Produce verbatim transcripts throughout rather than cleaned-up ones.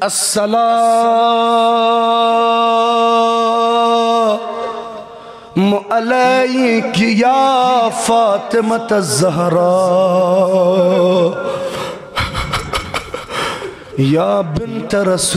अस्सलामु अलैकी या फातिमत ज़हरा या बिन्त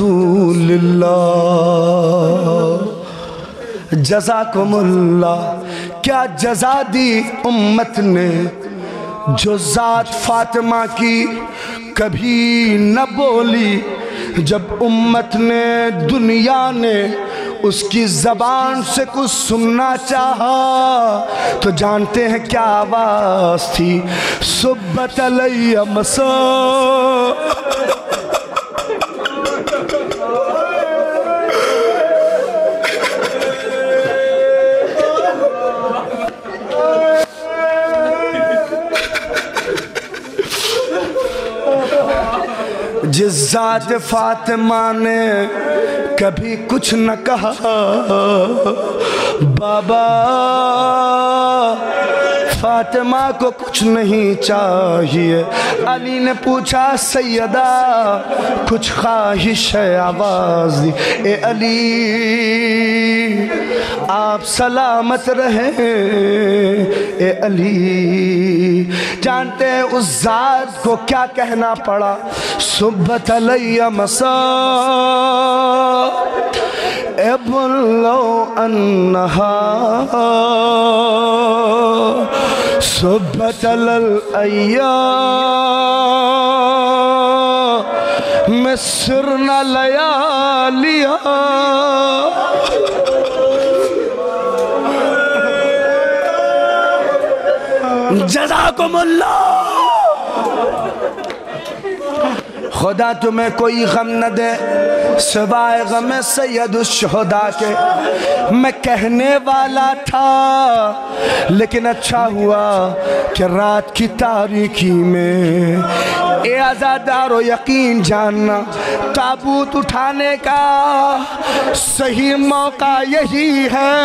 रसूलिल्लाह। जज़ाकुमुल्लाह। क्या जज़ा दी उम्मत ने जो ज़ात फातिमा की कभी न बोली। जब उम्मत ने दुनिया ने उसकी ज़बान से कुछ सुनना चाहा तो जानते हैं क्या आवाज़ थी? सुब्बत अलैया मसा। जिस ज़ात फातिमा ने कभी कुछ न कहा, बाबा फातिमा को कुछ नहीं चाहिए। अली ने पूछा सैयदा कुछ ख्वाहिश है? आवाज़ दी ए अली आप सलामत रहे। ए अली जानते हैं उस ज़ात को क्या कहना पड़ा? सुब्बत अलैया मसा एबुल्लो अन्नहा सुब्बत अलल अय्या मिस्रना लयालिया। जज़ाकुमुल्लाह। खुदा तुम्हें कोई गम न दे सिवाय गम सैयदुश शुहदा के। मैं कहने वाला था लेकिन अच्छा हुआ कि रात की तारीकी में ए आज़ादारो यकीन जानना ताबूत उठाने का सही मौका यही है।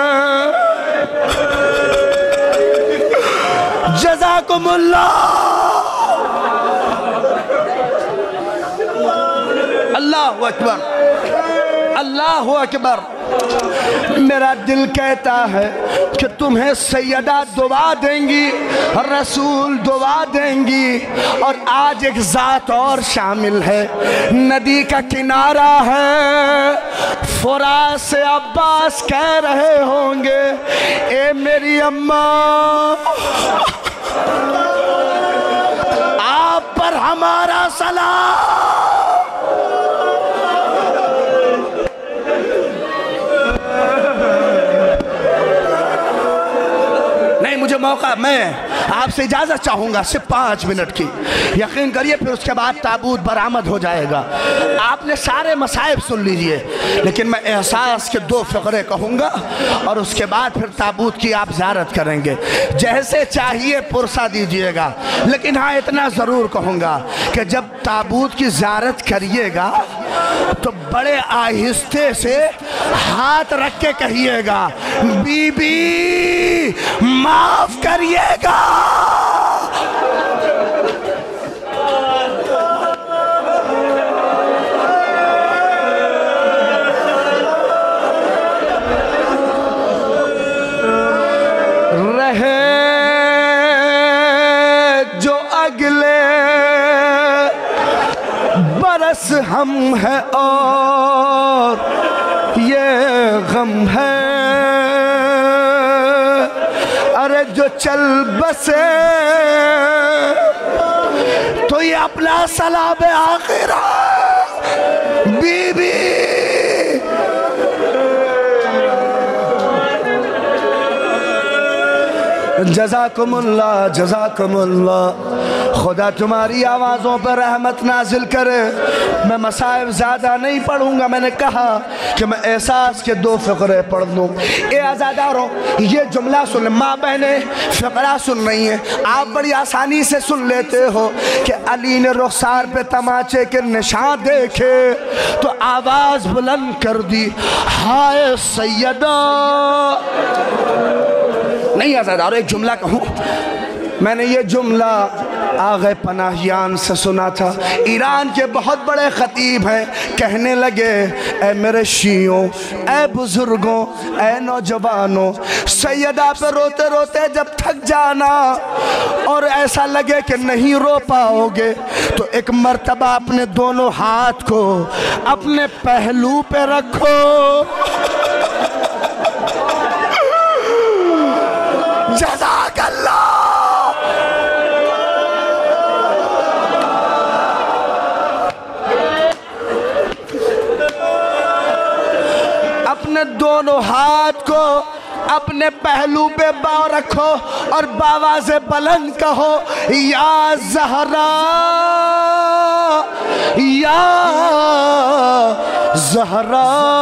जज़ाकुमुल्लाह। अल्लाहु अकबर, अल्लाहु अकबर। मेरा दिल कहता है कि तुम्हें सैयदा दुआ देंगी, रसूल दुआ देंगी। और आज एक ज़ात और शामिल है। नदी का किनारा है, फुरात से अब्बास कह रहे होंगे ए मेरी अम्मा आप पर हमारा सलाम। मुझे मौका, मैं आपसे इजाज़त चाहूँगा सिर्फ पाँच मिनट की। यकीन करिए फिर उसके बाद ताबूत बरामद हो जाएगा। आपने सारे मसाइब सुन लीजिए लेकिन मैं एहसास के दो फ़क़रे कहूँगा और उसके बाद फिर ताबूत की आप ज़ियारत करेंगे। जैसे चाहिए पुरसा दीजिएगा। लेकिन हाँ इतना ज़रूर कहूँगा कि जब ताबूत की ज़ियारत करिएगा तो बड़े आहिस्ते से हाथ रख के कहिएगा बीबी माफ करिएगा। रहे जो अगले बरस हम है और ये गम है। अरे जो चल बसे तो ये अपना सलाब आखिरा बीबी। जज़ाकुमुल्लाह, जज़ाकुमुल्लाह। खुदा तुम्हारी आवाज़ों पर रहमत नाजिल करे। मैं मसाइब ज़्यादा नहीं पढ़ूँगा। मैंने कहा कि मैं एहसास के दो फ़क़रे पढ़ लूँ। ए आज़ादारों ये जुमला सुन, माँ बहनें फ़क़रा सुन रही हैं। आप बड़ी आसानी से सुन लेते हो कि अली ने रुख़सार पे तमाचे के निशान देखे तो आवाज़ बुलंद कर दी हाय सैयदा। नहीं आज़ादारों एक जुमला कहूँ, मैंने ये जुमला आगे पनाहियान से सुना था। ईरान के बहुत बड़े खतीब हैं, कहने लगे ऐ मेरे शियों, ऐ बुजुर्गों, ऐ नौजवानों, सैयदा पे रोते रोते जब थक जाना और ऐसा लगे कि नहीं रो पाओगे तो एक मर्तबा अपने दोनों हाथ को अपने पहलू पे रखो। जज़ाकल्लाह। अपने दोनों हाथ को अपने पहलू पे बाव रखो और बाबा से बुलंद कहो, या ज़हरा, या ज़हरा।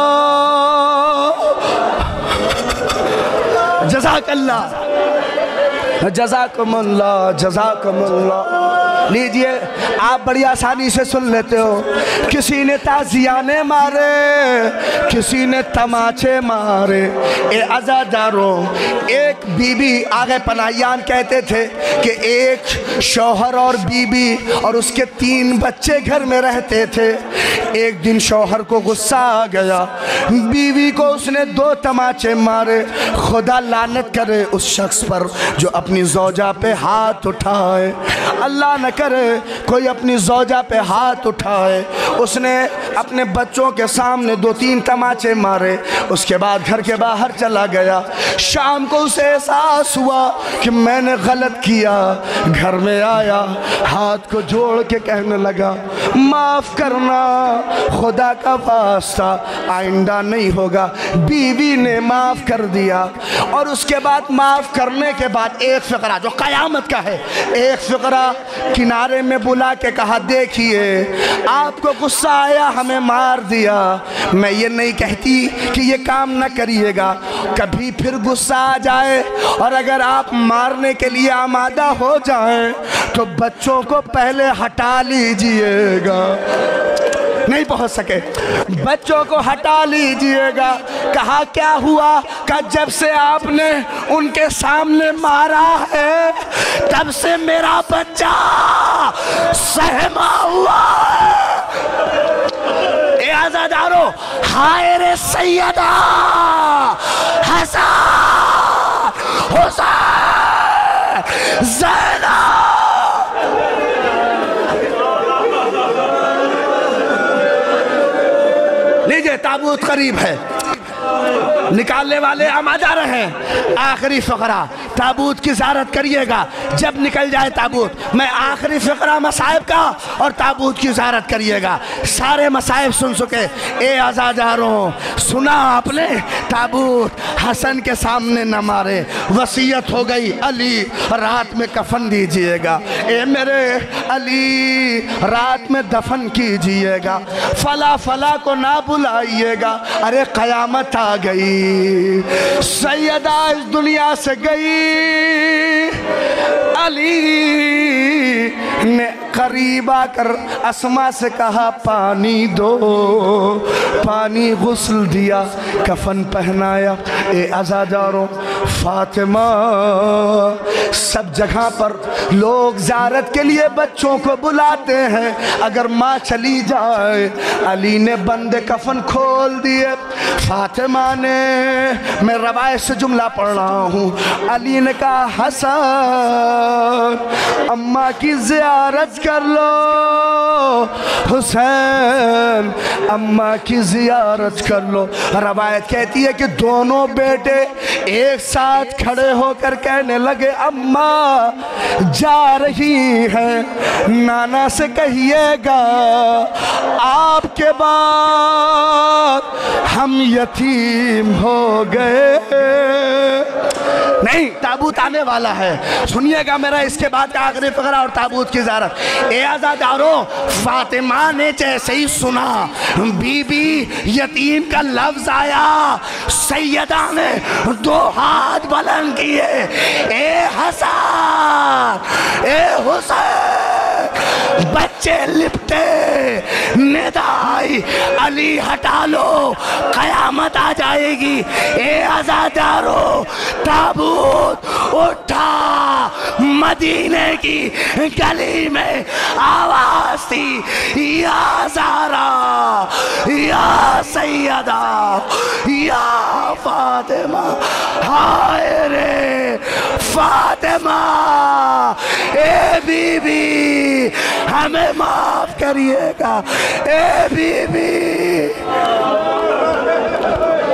जज़ाकल्लाह, जज़ाकुमुल्लाह, जज़ाकुमुल्लाह। लीजिए, आप बड़ी आसानी से सुन लेते हो। किसी ने ताज़ियाने मारे, किसी ने तमाचे मारे। ए अज़ादारों, एक बीबी, आगे पनाहियान कहते थे कि एक शौहर और बीबी और उसके तीन बच्चे घर में रहते थे। एक दिन शौहर को गुस्सा आ गया, बीवी को उसने दो तमाचे मारे। खुदा लानत करे उस शख्स पर जो अपनी ज़ौजा पे हाथ उठाए। अल्लाह न करे कोई अपनी ज़ौजा पे हाथ उठाए। उसने अपने बच्चों के सामने दो तीन तमाचे मारे, उसके बाद घर के बाहर चला गया। शाम को उसे एहसास हुआ कि मैंने गलत किया। घर में आया, हाथ को जोड़ के कहने लगा, माफ़ करना, खुदा का वास्ता, आइंदा नहीं होगा। बीवी ने माफ़ कर दिया और उसके बाद माफ़ करने के बाद एक फ़िक्रा जो क़यामत का है, एक फ़िक्रा किनारे में बुला के कहा, देखिए आपको गुस्सा आया, हमें मार दिया। मैं ये नहीं कहती कि ये काम न करिएगा, कभी फिर गुस्सा आ जाए और अगर आप मारने के लिए आमादा हो जाएं तो बच्चों को पहले हटा लीजिएगा। नहीं पहुंच सके, बच्चों को हटा लीजिएगा। कहा क्या हुआ? कहा जब से आपने उनके सामने मारा है तब से मेरा बच्चा सहमा हुआ है। ए आज़ादारो, हाय रे सैयदा हसन हुसैन ज़ैनब। लीजिए, ताबूत करीब है, निकालने वाले हम आ जा रहे हैं। आखिरी फ़िक्रा, ताबूत की ज़ियारत करिएगा जब निकल जाए ताबूत। मैं आखिरी फ़िक्रा मसाइब का और ताबूत की ज़ियारत करिएगा। सारे मसाइब सुन चुके। ए आज़ादारों, सुना आपने, ताबूत हसन के सामने न मारे, वसीयत हो गई, अली रात में कफन दीजिएगा। ए मेरे अली, रात में दफन कीजिएगा, फला फला को ना बुलाइएगा। अरे क़यामत आ गई, सैयदा इस दुनिया से गई। अली ने करीब आकर अस्मा से कहा, पानी दो। पानी, गुस्ल दिया, कफन पहनाया। ए अज़ादारों, फातिमा, सब जगह पर लोग ज़ियारत के लिए बच्चों को बुलाते हैं, अगर माँ चली जाए। अली ने बंदे कफन खोल दिए। फातिमा ने, मैं रवायत से जुमला पढ़ रहा हूँ, अली ने कहा, हसन अम्मा की ज़ियारत कर लो, हुसैन अम्मा की ज़ियारत कर लो। रवायत कहती है कि दोनों बेटे एक साथ खड़े होकर कहने लगे, अम्मा जा रही है, नाना से कहिएगा आपके बाद हम यतीम हो गए। नहीं, ताबूत आने वाला है, सुनिएगा मेरा इसके बाद का आखिरी फ़िक्रा और ताबूत की ज़ियारत। ए आज़ादारों, फातिमा ने जैसे ही सुना बीबी यतीम का लफ्ज़ आया, सैयदा ने दो हाथ बुलंद किए, ए हसन, ए हुसैन, बच्चे लिपटे, निदाई अली हटा लो, कयामत आ जाएगी। ए आजादारो, ताबूत उठा, मदीने की गली में आवाज थी, या ज़ारा, या सैयदा, या फातिमा। हाय रे फातिमा, ए बीबी हमें माफ करिएगा, ए बीबी।